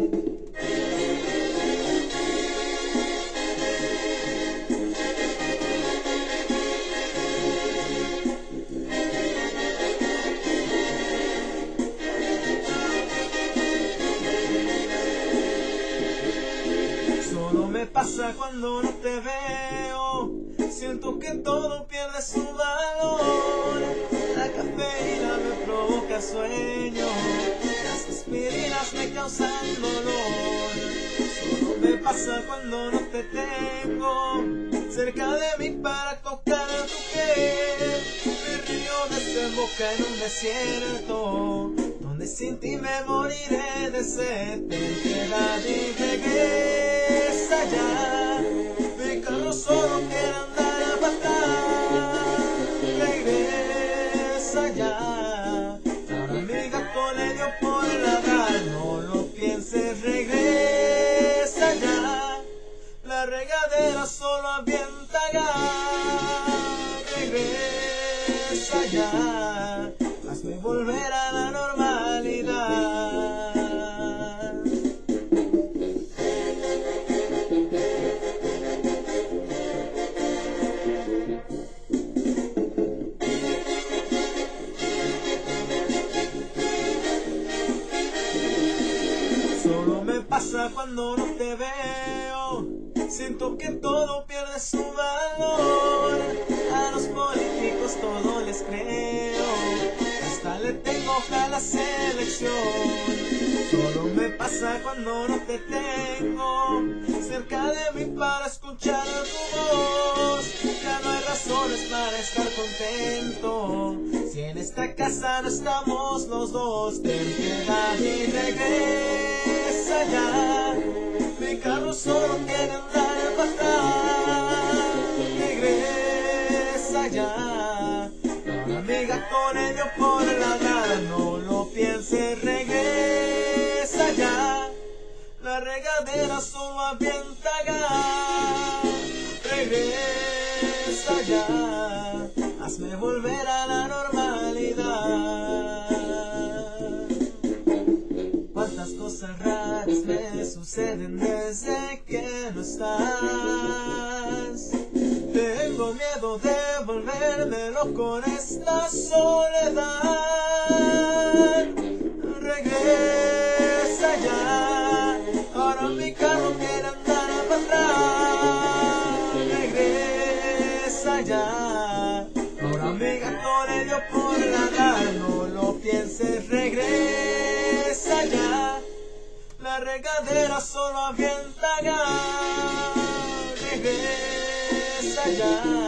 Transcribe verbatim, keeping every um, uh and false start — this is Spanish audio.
Solo me pasa cuando no te veo, siento que todo pierde su valor. La cafeína me provoca sueño, las aspirinas me causan dolor. Solo me pasa cuando no te tengo cerca de mí para tocar tu piel. Mi río desemboca en un desierto donde sin ti me moriré de sed. Ten piedad y regresa ya, mi carro solo quiere andar para atrás. Regresa ya, ahora mi gato le dio por ladrar. No lo pienses, regresa ya, la regadera solo avienta gas. Regresa ya, hazme volver a la normalidad. Solo me pasa cuando no te veo, siento que todo pierde su valor. A los políticos todo les creo, hasta le tengo fe a la selección. Solo me pasa cuando no te tengo cerca de mí para escuchar tu voz. Ya no hay razones para estar contento si en esta casa no estamos los dos. Ten piedad y regresa ya, mi carro solo quiere andar para atrás. Regresa ya, ahora mi gato le dio por ladrar. No lo pienses, regresa ya, la regadera solo avienta gas. Regresa ya, hazme volver a la normalidad. Cuántas cosas raras me suceden desde que no estás. Tengo miedo de volverme loco en esta soledad. Regresa ya, ahora mi carro quiere andar para atrás. Regresa ya, ahora mi gato le dio por ladrar. No lo pienses, regresa ya, la regadera solo avienta gas. Regresa ya,